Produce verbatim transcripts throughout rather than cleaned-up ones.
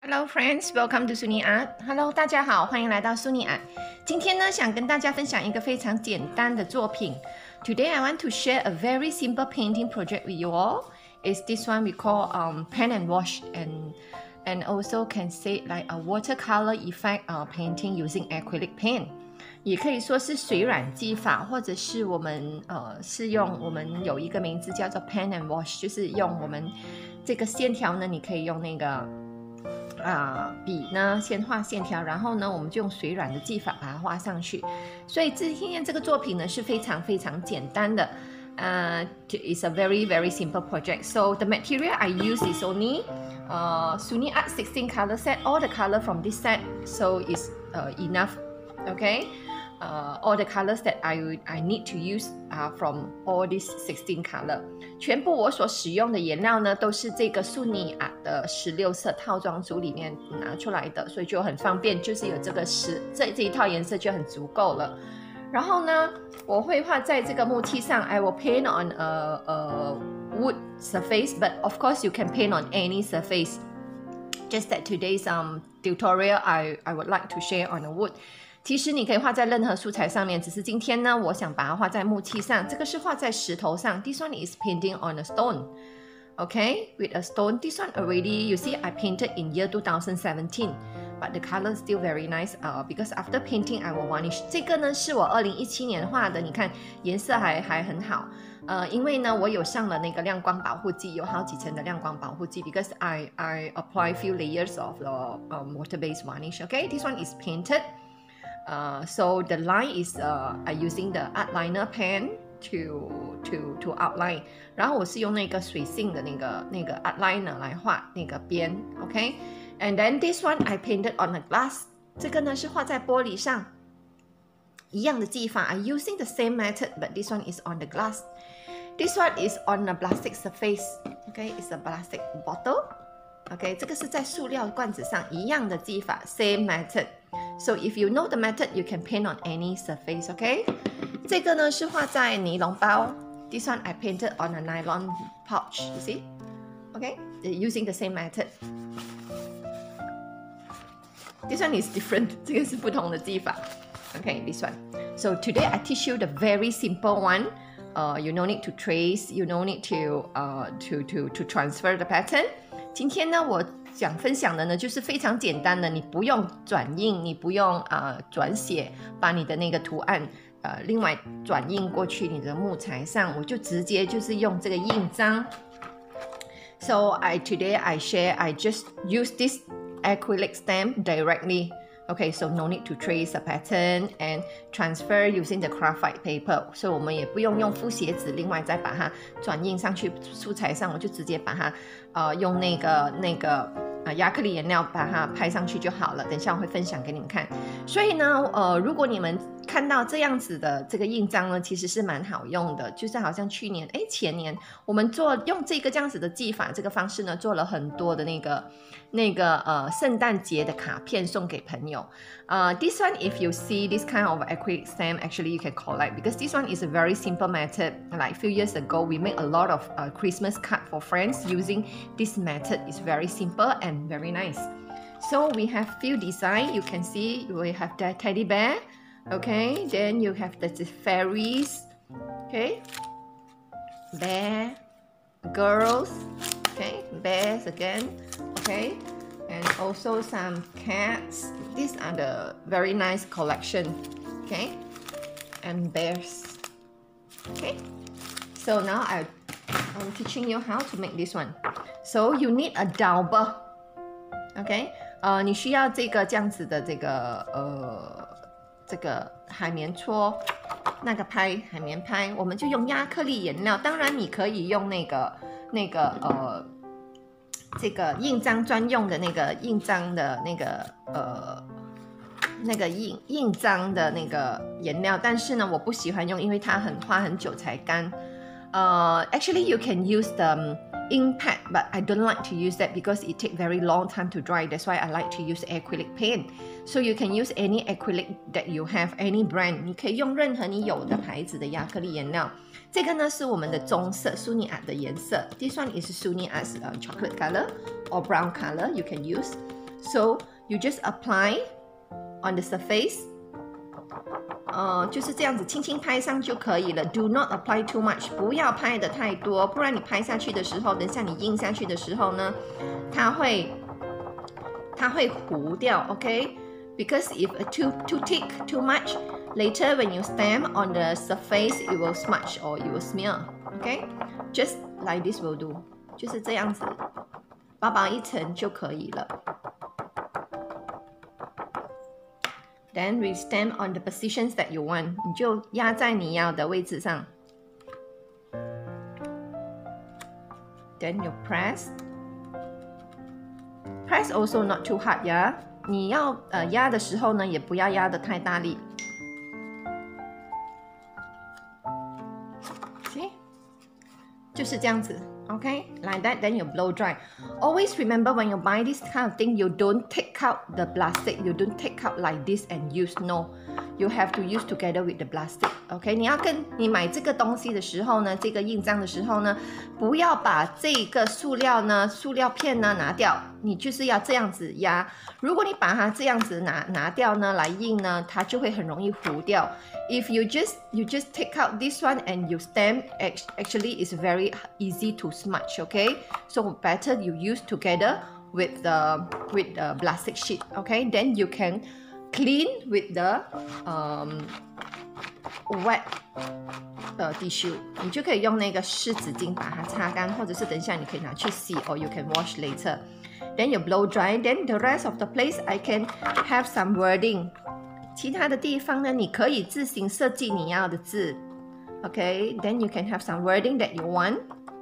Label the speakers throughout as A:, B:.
A: Hello friends, welcome to Suni Art. Hello， 大家好，欢迎来到 Suni Art。今天呢，想跟大家分享一个非常简单的作品。Today I want to share a very simple painting project with you all. It's this one we call um, pen and wash, and and also can say like a watercolor effect uh, painting using acrylic paint. 也可以说是水染技法，或者是我们呃是用我们有一个名字叫做 pen and wash， 就是用我们这个线条呢，你可以用那个啊、呃、笔呢先画线条，然后呢我们就用水染的技法把它画上去。所以今天这个作品呢是非常非常简单的。Uh, it's a very very simple project. So the material I use is only uh, Suni Art sixteen color set. All the color from this set, so it's uh, enough. Okay. Uh, all the colors that I I need to use are from all these sixteen color. 全部我所使用的颜料呢，都是这个Suni Art的十六色套装组里面拿出来的，所以就很方便，就是有这个十这这一套颜色就很足够了。然后呢，我会画在这个木器上 ，I will paint on a a wood surface, but of course you can paint on any surface. Just that today's um tutorial, I I would like to share on a wood. 其实你可以画在任何素材上面，只是今天呢，我想把它画在木器上。这个是画在石头上。This one is painting on a stone. Okay, with a stone. This one already, you see, I painted in year two thousand seventeen, but the color is still very nice. Uh, because after painting, I will varnish. 这个呢是我二零一七年画的，你看颜色还还很好。呃，因为呢，我有上了那个亮光保护剂，有好几层的亮光保护剂。Because I I apply few layers of the um, water-based varnish. Okay, this one is painted. Uh, so the line is uh, I'm using the art liner pen to to to outline. 然后我是用那个水性的那个那个 art liner 来画那个边 ，OK? And then this one I painted on a glass. 这个呢是画在玻璃上，一样的技法。I'm using the same method, but this one is on the glass. This one is on a plastic surface. Okay, it's a plastic bottle. OK, 这个是在塑料罐子上一样的技法 ，same method. So if you know the method, you can paint on any surface. OK, 这个呢是画在尼龙包。This one I painted on a nylon pouch. You see? OK, using the same method. This one is different. 这个是不同的技法。OK, this one. So today I teach you the very simple one. Uh, you no need to trace. You no need to uh to to to transfer the pattern. 今天呢，我想分享的呢，就是非常简单的，你不用转印，你不用啊、呃、转写，把你的那个图案呃另外转印过去你的木材上，我就直接就是用这个印章。So I today I share I just use this acrylic stamp directly. Okay, so no need to trace a pattern and transfer using the graphite paper. 所以我们也不用用复写纸，另外再把它转印上去素材上，我就直接把它呃用那个那个呃亚克力颜料把它拍上去就好了。等一下我会分享给你们看。所以呢，呃，如果你们看到这样子的这个印章呢，其实是蛮好用的，就是好像去年哎前年我们做用这个这样子的技法这个方式呢，做了很多的那个那个呃圣诞节的卡片送给朋友。Uh, this one, if you see this kind of acrylic stamp, actually you can collect because this one is a very simple method. Like a few years ago, we made a lot of uh, Christmas card for friends using this method. It's very simple and very nice. So we have few design. You can see we have the teddy bear. Okay, then you have the, the fairies. Okay, bear, girls. Okay, bears again. Okay. And also some cats. These are the very nice collection. Okay, and bears. Okay, so now I, I'm teaching you how to make this one. So you need a dauber. Okay, 呃，你需要这个这样子的这个呃这个海绵搓，那个拍海绵拍，我们就用亚克力颜料。当然你可以用那个那个呃。这个印章专用的那个印章的那个呃那个印印章的那个颜料，但是呢，我不喜欢用，因为它很花很久才干。呃、uh, ，actually you can use the ink pad, but I don't like to use that because it takes very long time to dry. That's why I like to use acrylic paint. So you can use any acrylic that you have, any brand. 你可以用任何你有的牌子的亚克力颜料。这个呢是我们的棕色 Suni Art 的颜色。This one is Suni Art's、uh, chocolate color or brown color. You can use. So you just apply on the surface， 呃，就是这样子轻轻拍上就可以了。Do not apply too much， 不要拍的太多，不然你拍下去的时候，等下你印下去的时候呢，它会它会糊掉 ，OK？Because if too too thick, too much, later when you stamp on the surface, it will smudge or it will smear. OK? Just like this will do. 就是这样子，薄薄一层就可以了。Then we stamp on the positions that you want. 你就压在你要的位置上。Then you press. Press also not too hard, yeah? 你要呃压的时候呢，也不要压得太大力。See? 就是这样子。Okay, like that, then you blow dry. Always remember when you buy this kind of thing, you don't take out the plastic. You don't take out like this and use. No, you have to use together with the plastic. Okay, 你要跟你买这个东西的时候呢，这个印章的时候呢，不要把这个塑料呢、塑料片呢拿掉，你就是要这样子压。如果你把它这样子拿拿掉呢，来印呢，它就会很容易糊掉。If you just you just take out this one and you stamp, actually it's very easy to smudge. Okay, so better you use together with the with the plastic sheet. Okay, then you can clean with the um wet 的 tissue. 你就可以用那个湿纸巾把它擦干，或者是等一下你可以拿去洗 or you can wash later. Then you blow dry. Then the rest of the place I can have some wording. 其他的地方呢，你可以自行设计你要的字。Okay, then you can have some wording that you want.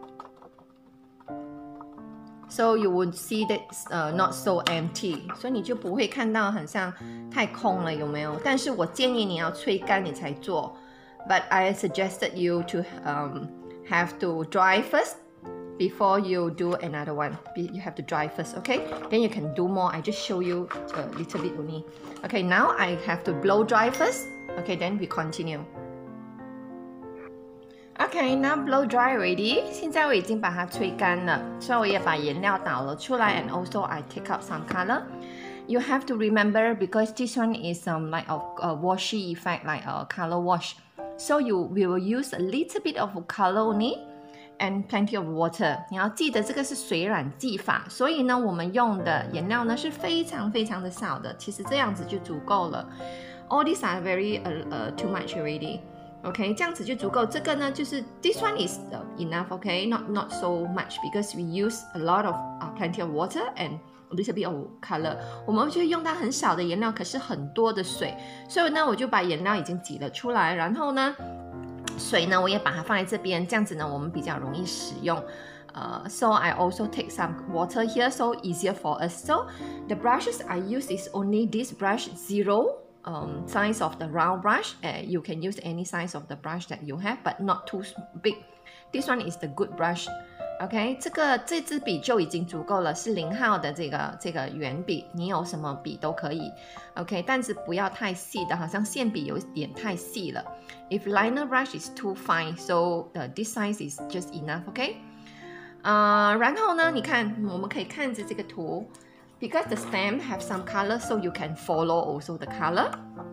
A: So you would see that uh, not so empty. 所以你就不会看到很像太空了，有没有？但是我建议你要吹干你才做。But I suggested you to um, have to dry first before you do another one. You have to dry first, okay? Then you can do more. I just show you a little bit only. Okay, now I have to blow dry first. Okay, then we continue. Okay, now blow dry already. 现在我已经把它吹干了，所以我也把颜料倒了出来 and also I take out some color. You have to remember because this one is um, like a, a washy effect, like a color wash. So you we will use a little bit of color only and plenty of water. 你要记得这个是水染技法，所以呢，我们用的颜料呢是非常非常的少的，其实这样子就足够了。All these are very uh, uh, too much already.Okay, 这样子就足够。这个呢，就是 this one is enough. Okay, not not so much because we use a lot of uh, plenty of water and a little bit of color. 我们就用到很少的颜料，可是很多的水，所以呢，我就把颜料已经挤了出来，然后呢，水呢我也把它放在这边，这样子呢我们比较容易使用。Uh, so I also take some water here, so easier for us. So the brushes I use is only this brush zero.Um, size of the round brush. Uh, you can use any size of the brush that you have, but not too big. This one is the good brush. OK， 这个这支笔就已经足够了，是零号的这个这个圆笔，你有什么笔都可以。OK， 但是不要太细的，好像线笔有点太细了。If liner brush is too fine, so uh, this size is just enough. OK， 呃，然后呢，你看我们可以看着这个图。Because the stamp have some color, so you can follow also the color.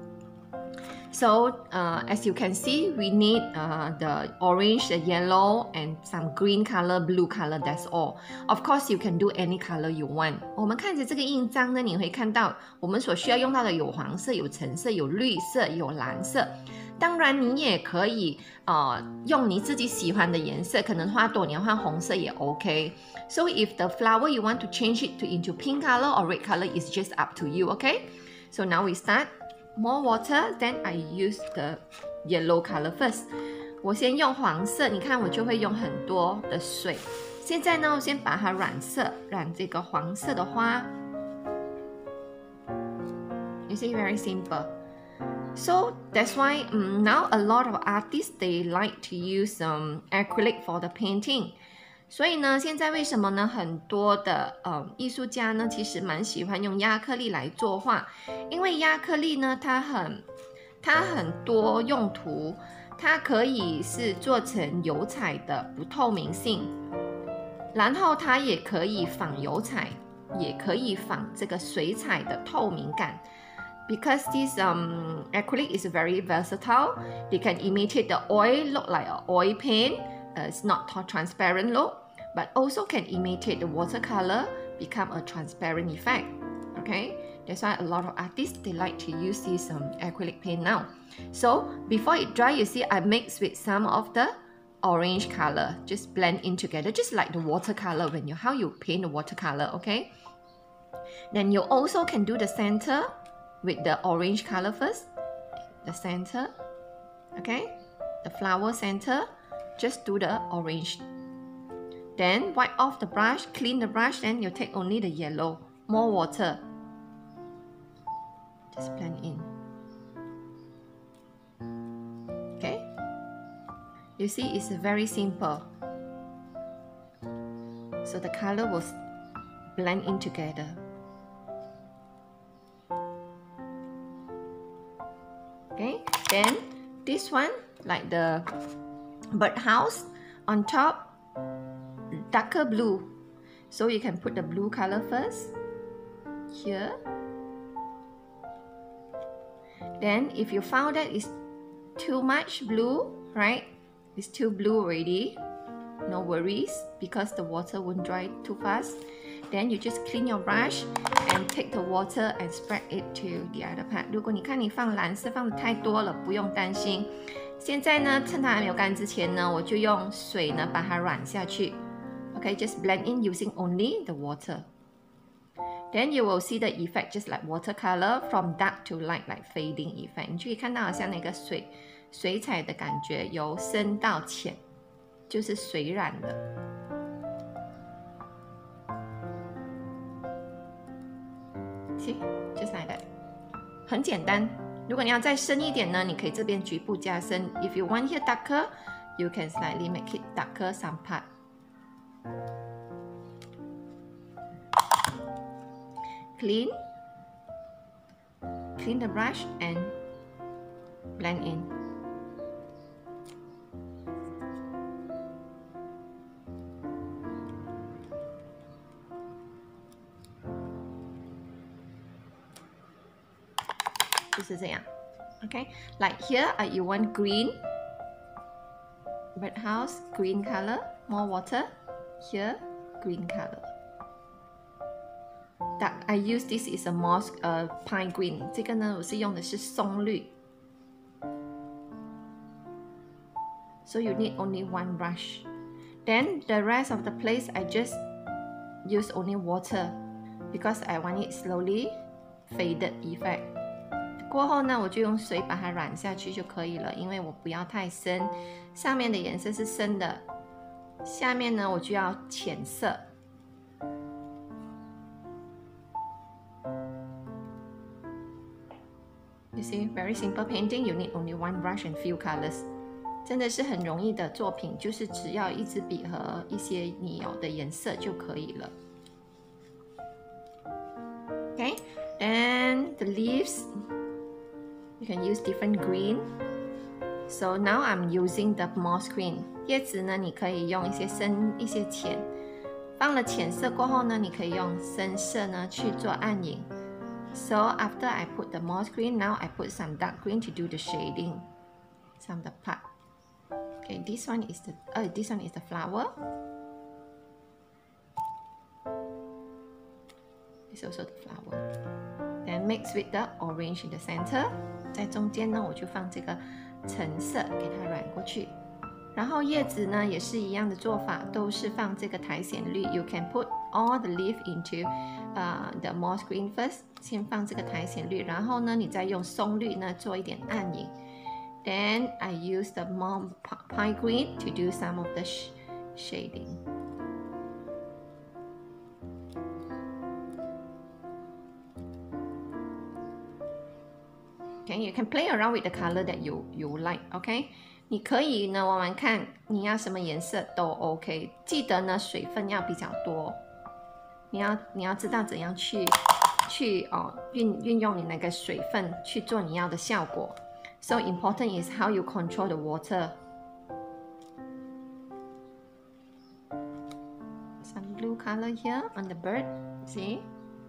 A: So uh, as you can see, we need uh, the orange, the yellow, and some green color, blue color. That's all. Of course, you can do any color you want. 我们看着这个印章呢，你会看到我们所需要用到的有黄色、有橙色、有绿色、有蓝色。当然，你也可以呃用你自己喜欢的颜色，可能花朵你要换红色也 OK。So if the flower you want to change it to into pink color or red color, it's just up to you, okay? So now we start. More water, then I use the yellow color first. 我先用黄色，你看我就会用很多的水。现在呢，我先把它染色，染这个黄色的花。You see, very simple.So that's why um, now a lot of artists they like to use um, acrylic for the painting. 所以呢，现在为什么呢？很多的呃艺术家呢，其实蛮喜欢用亚克力来作画，因为亚克力呢，它很它很多用途，它可以是做成油彩的不透明性，然后它也可以仿油彩。 也可以仿这个水彩的透明感。Because this um, acrylic is very versatile, they can imitate the oil, look like an oil paint. Uh, it's not transparent look, but also can imitate the watercolor, become a transparent effect. Okay, that's why a lot of artists they like to use this um, acrylic paint now. So before it dry, you see I mix with some of the orange color, just blend in together, just like the watercolor when you how you paint the watercolor. Okay, then you also can do the center with the orange color first, the center. Okay, the flower center, just do the orange. Then wipe off the brush, clean the brush, then you take only the yellow, more water. Just blend in. Okay, you see it's very simple. So the color will blend in together. Okay, then this one, like the birdhouse, on top, darker blue. So you can put the blue color first, here. Then if you found that it's too much blue, right? It's too blue already, no worries, because the water won't dry too fast. Then you just clean your brush and take the water and spread it to the other part. 如果你看你放蓝色放的太多了，不用担心。现在呢，趁它还没有干之前呢，我就用水呢把它染下去。Okay, just blend in using only the water. Then you will see the effect just like watercolor from dark to light, like fading effect. 你就可以看到好像那个水水彩的感觉，由深到浅，就是水染的。See, just like that. 很简单。如果你要再深一点呢，你可以这边局部加深。If you want here darker, you can slightly make it darker some part. Clean, clean the brush and blend in. Okay, like here uh, you want green, birdhouse, green color, more water, here green color. That I use this is a moss uh, pine green. 这个呢，我是用的是松绿。So you need only one brush. Then the rest of the place I just use only water because I want it slowly faded effect. 过后呢，我就用水把它染下去就可以了，因为我不要太深。上面的颜色是深的，下面呢我就要浅色。You see, very simple painting. You need only one brush and few colors. 真的是很容易的作品，就是只要一支笔和一些你有的颜色就可以了。Okay, and the leaves, you can use different green. So now I'm using the moss green. 叶子呢，你可以用一些深、一些浅。放了浅色过后呢，你可以用深色呢去做暗影。So after I put the moss green, now I put some dark green to do the shading, some of the part. Okay, this one is the uh, this one is the flower. It's also the flower. Then mix with the orange in the center. 在中间呢，我就放这个橙色给它染过去。然后叶子呢也是一样的做法，都是放这个苔藓绿。You can put all the leaf into uh, the moss green first. 先放这个苔藓绿，然后呢，你再用松绿呢做一点暗影。Then I use the more pine green to do some of the sh shading. Okay, you can play around with the color that you you like. Okay, 你可以呢玩玩看，你要什么颜色都 OK。记得呢水分要比较多，你要你要知道怎样去。去哦运运用你那个水分去做你要的效果。So important is how you control the water. Some blue color here on the bird. See?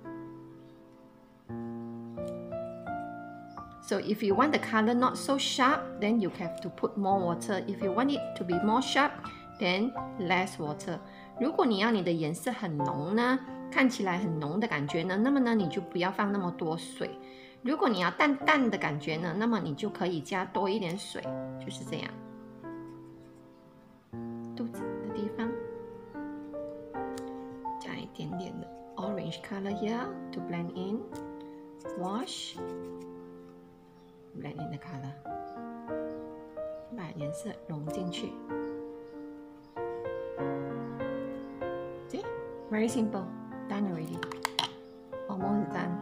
A: So if you want the color not so sharp, then you have to put more water. If you want it to be more sharp, then less water. 如果你要你的颜色很浓呢，看起来很浓的感觉呢，那么呢你就不要放那么多水。如果你要淡淡的感觉呢，那么你就可以加多一点水，就是这样。肚子的地方加一点点的 orange color here to blend in. Wash. Blend in the color. 把颜色融进去。See? Very simple. Done already. Almost done.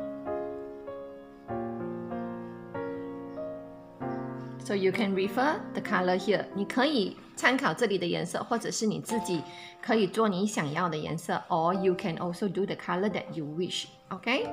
A: So you can refer the color here. 你可以参考这里的颜色，或者是你自己可以做你想要的颜色 or you can also do the color that you wish. Okay?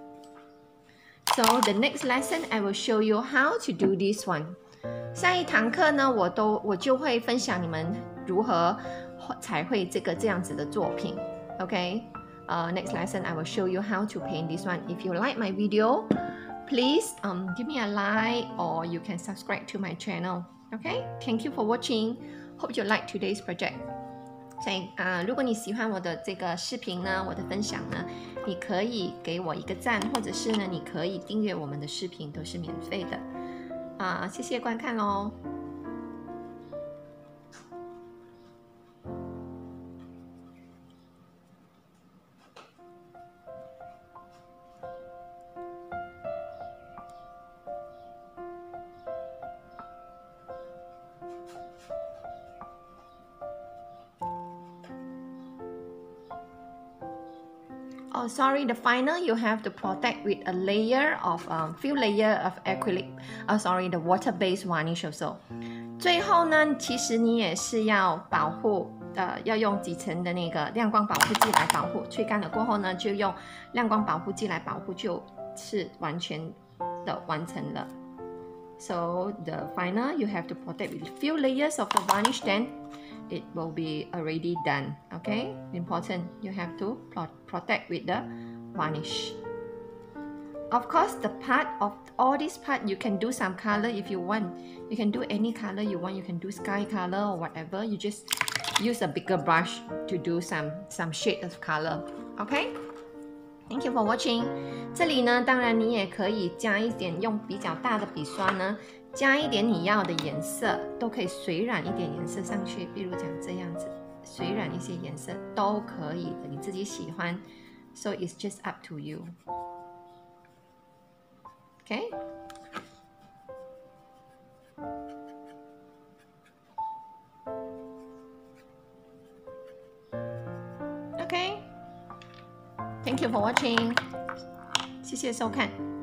A: So the next lesson, I will show you how to do this one. 下一堂课呢，我都我就会分享你们如何彩绘这个这样子的作品。Okay? Uh, next lesson, I will show you how to paint this one. If you like my video, please um, give me a like or you can subscribe to my channel. Okay? Thank you for watching. Hope you like today's project. 所以啊、呃，如果你喜欢我的这个视频呢，我的分享呢，你可以给我一个赞，或者是呢，你可以订阅我们的视频，都是免费的。啊、呃，谢谢观看喽。Oh, sorry, the final you have to protect with a layer of um, few layer of acrylic. Oh, sorry, the water-based varnish also. 最后呢，其实你也是要保护，呃，要用几层的那个亮光保护剂来保护。吹干了过后呢，就用亮光保护剂来保护，就是完全的完成了。So the final you have to protect with few layers of the varnish, then it will be already done. Okay, important, you have to protect with the varnish. Of course, the part of all this part you can do some color if you want. You can do any color you want. You can do sky color or whatever. You just use a bigger brush to do some some shade of color. Okay, thank you for watching. 这里呢，当然你也可以加一点，用比较大的笔刷呢，加一点你要的颜色，都可以水染一点颜色上去，比如讲这样子，水染一些颜色都可以的，你自己喜欢。So it's just up to you. Okay? Okay. Thank you for watching. 谢谢收看。